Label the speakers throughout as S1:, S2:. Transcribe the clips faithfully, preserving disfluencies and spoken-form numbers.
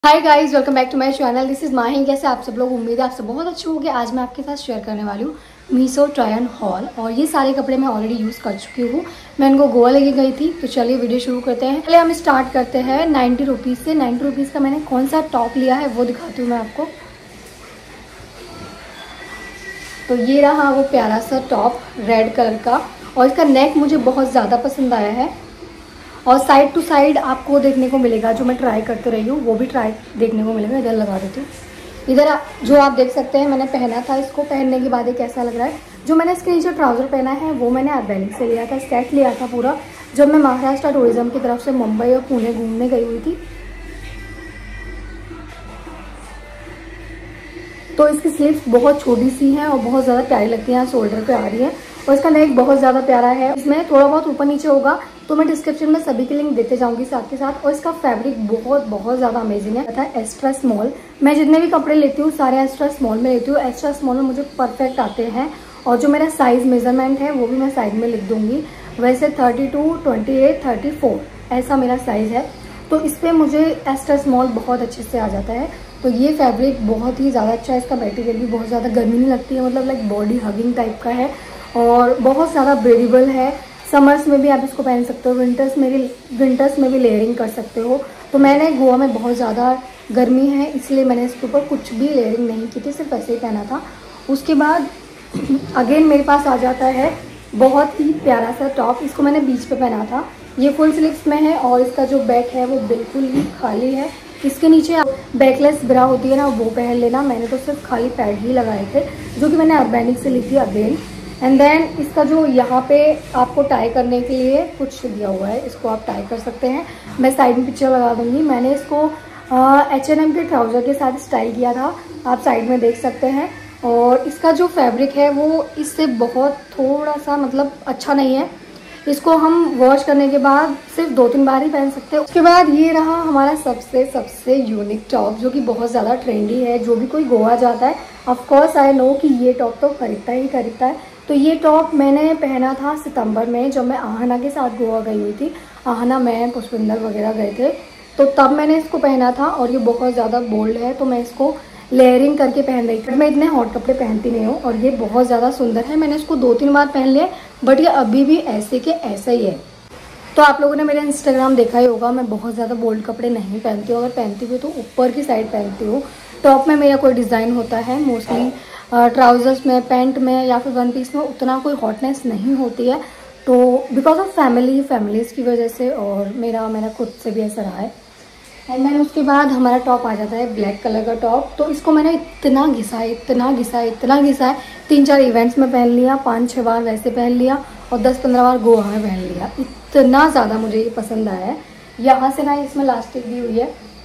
S1: Hi guys, welcome back to my channel. This is Mahi. कैसे आप सब लोग? उम्मीद है आप सब बहुत अच्छे होंगे। आज मैं आपके साथ शेयर करने वाली हूँ मीशो ट्राई ऑन हॉल। और ये सारे कपड़े मैं ऑलरेडी यूज़ कर चुकी हूँ। मैं इनको गोवा लेके गई थी। तो चलिए वीडियो शुरू करते हैं। पहले हम स्टार्ट करते हैं नाइन्टी रुपीज़ से। नाइन्टी रुपीज़ का मैंने कौन सा टॉप लिया है वो दिखाती हूँ मैं आपको। तो ये रहा वो प्यारा सा टॉप रेड कलर का, और इसका नेक मुझे बहुत ज़्यादा पसंद आया है। और साइड टू साइड आपको देखने को मिलेगा, जो मैं ट्राई करते रही हूँ वो भी ट्राई देखने को मिलेगा। इधर लगा देती हूँ। इधर जो आप देख सकते हैं मैंने पहना था। इसको पहनने के बाद ये कैसा लग रहा है। जो मैंने इसके नीचे ट्राउज़र पहना है वो मैंने अर्बैनिक से लिया था। सेट लिया था पूरा, जब मैं महाराष्ट्र टूरिज्म की तरफ से मुंबई और पुणे घूमने गई हुई थी। तो इसकी स्लीव्स बहुत छोटी सी हैं और बहुत ज़्यादा प्यारी लगती हैं, शोल्डर पे आ रही है। और इसका नेक बहुत ज़्यादा प्यारा है। इसमें थोड़ा बहुत ऊपर नीचे होगा, तो मैं डिस्क्रिप्शन में सभी की लिंक देते जाऊंगी साथ के साथ। और इसका फैब्रिक बहुत बहुत ज़्यादा अमेजिंग है तथा एक्स्ट्रा स्मॉल। मैं जितने भी कपड़े लेती हूँ सारे एक्स्ट्रा स्मॉल में लेती हूँ। एक्स्ट्रा स्मॉल में मुझे परफेक्ट आते हैं। और जो मेरा साइज़ मेजरमेंट है वो भी मैं साइड में लिख दूँगी। वैसे thirty two twenty eight thirty four ऐसा मेरा साइज़ है। तो इस पर मुझे एक्स्ट्रा स्मॉल बहुत अच्छे से आ जाता है। तो ये फैब्रिक बहुत ही ज़्यादा अच्छा है। इसका मटेरियल भी बहुत ज़्यादा गर्मी नहीं लगती है, मतलब लाइक बॉडी हगिंग टाइप का है। और बहुत ज़्यादा ब्रेडेबल है। समर्स में भी आप इसको पहन सकते हो, विंटर्स में भी विंटर्स में भी लेयरिंग कर सकते हो। तो मैंने गोवा में बहुत ज़्यादा गर्मी है इसलिए मैंने इसके ऊपर कुछ भी लेयरिंग नहीं की थी, सिर्फ ऐसे ही पहना था। उसके बाद अगेन मेरे पास आ जाता है बहुत ही प्यारा सा टॉप। इसको मैंने बीच पे पहना था। ये फुल स्लीव्स में है और इसका जो बैक है वो बिल्कुल ही खाली है। इसके नीचे आप बैकलेस ब्रा होती है ना, वो पहन लेना। मैंने तो सिर्फ खाली पैड ही लगाए थे, जो कि मैंने अर्बैनिक से ली थी अगेन। एंड देन इसका जो यहाँ पे आपको टाई करने के लिए कुछ दिया हुआ है, इसको आप टाई कर सकते हैं। मैं साइड में पिक्चर लगा दूंगी। मैंने इसको एच एन एम के ट्राउज़र के साथ स्टाइल किया था, आप साइड में देख सकते हैं। और इसका जो फैब्रिक है वो इससे बहुत थोड़ा सा मतलब अच्छा नहीं है। इसको हम वॉश करने के बाद सिर्फ दो तीन बार ही पहन सकते हैं। उसके बाद ये रहा हमारा सबसे सबसे यूनिक टॉप, जो कि बहुत ज़्यादा ट्रेंडी है। जो भी कोई गोवा जाता है ऑफकोर्स आई नो कि ये टॉप तो खरीदता ही खरीदता है। तो ये टॉप मैंने पहना था सितंबर में, जब मैं आहना के साथ गोवा गई हुई थी। आहना मैं पुष्पिंदर वगैरह गए थे, तो तब मैंने इसको पहना था। और ये बहुत ज़्यादा बोल्ड है, तो मैं इसको लेयरिंग करके पहन रही थी। मैं इतने हॉट कपड़े पहनती नहीं हूँ और ये बहुत ज़्यादा सुंदर है। मैंने इसको दो तीन बार पहन लिया, बट ये अभी भी ऐसे के ऐसा ही है। तो आप लोगों ने मेरा इंस्टाग्राम देखा ही होगा, मैं बहुत ज़्यादा बोल्ड कपड़े नहीं पहनती हूँ। अगर पहनती हूँ तो ऊपर की साइड पहनती हूँ। टॉप में मेरा कोई डिज़ाइन होता है, मोस्टली ट्राउजर्स में, पैंट में या फिर वन पीस में उतना कोई हॉटनेस नहीं होती है। तो बिकॉज ऑफ फैमिली फैमिलीज़ की वजह से, और मेरा मेरा खुद से भी ऐसा रहा है। एंड मैंने उसके बाद हमारा टॉप आ जाता है ब्लैक कलर का टॉप। तो इसको मैंने इतना घिसा है इतना घिसा है इतना घिसा है तीन चार इवेंट्स में पहन लिया, पाँच छः बार वैसे पहन लिया, और दस पंद्रह बार गोवा में पहन लिया। इतना ज़्यादा मुझे ये पसंद आया है। यहाँ से ना इसमें लास्टिक दी हुई है,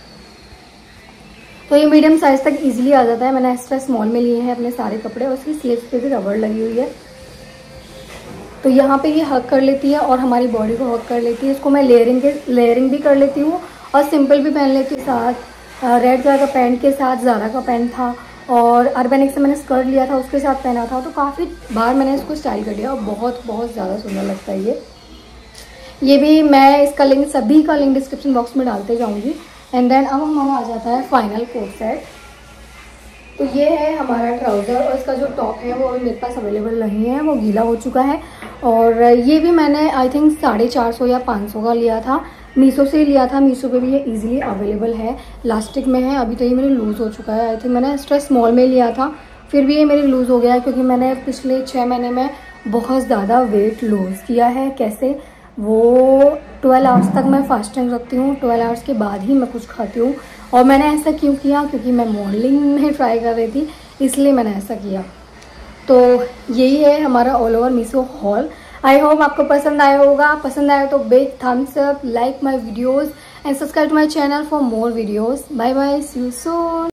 S1: तो ये मीडियम साइज़ तक इजीली आ जाता है। मैंने एक्स्ट्रा स्मॉल में लिए हैं अपने सारे कपड़े। और इसकी स्लीव्स पे भी रबड़ लगी हुई है, तो यहाँ पे ये हक कर लेती है और हमारी बॉडी को हक कर लेती है। इसको मैं लेयरिंग के लेयरिंग भी कर लेती हूँ और सिंपल भी पहन लेती हूँ। साथ रेड कलर का पैंट के साथ ज़ारा का पैंट था, और अर्बैनिक से मैंने स्कर्ट लिया था, उसके साथ पहना था। तो काफ़ी बार मैंने इसको स्टाइल कर लिया और बहुत बहुत ज़्यादा सुंदर लगता है ये ये भी मैं इसका लिंक, सभी का लिंक डिस्क्रिप्शन बॉक्स में डालते जाऊँगी। एंड देन अब हमारा आ जाता है फाइनल कोट सेट। तो ये है हमारा ट्राउज़र, और इसका जो टॉप है वो अभी मेरे पास अवेलेबल नहीं है, वो गीला हो चुका है। और ये भी मैंने आई थिंक साढ़े चार सौ या पाँच सौ का लिया था, मीशो से ही लिया था। मीशो पे भी ये इजीली अवेलेबल है, लास्टिक में है। अभी तो ये मेरे लूज़ हो चुका है। आई थिंक मैंने एक्स्ट्रा स्मॉल में लिया था, फिर भी ये मेरे लूज़ हो गया है, क्योंकि मैंने पिछले छः महीने में बहुत ज़्यादा वेट लूज़ किया है। कैसे? वो ट्वेल्व आवर्स तक मैं फास्टिंग रखती हूँ, ट्वेल्व आवर्स के बाद ही मैं कुछ खाती हूँ। और मैंने ऐसा क्यों किया? क्योंकि मैं मॉडलिंग में ट्राई कर रही थी, इसलिए मैंने ऐसा किया। तो यही है हमारा all over Meesho haul. I hope आपको पसंद आया होगा। पसंद आया तो big thumbs up, like my videos and subscribe to my channel for more videos. Bye bye, see you soon.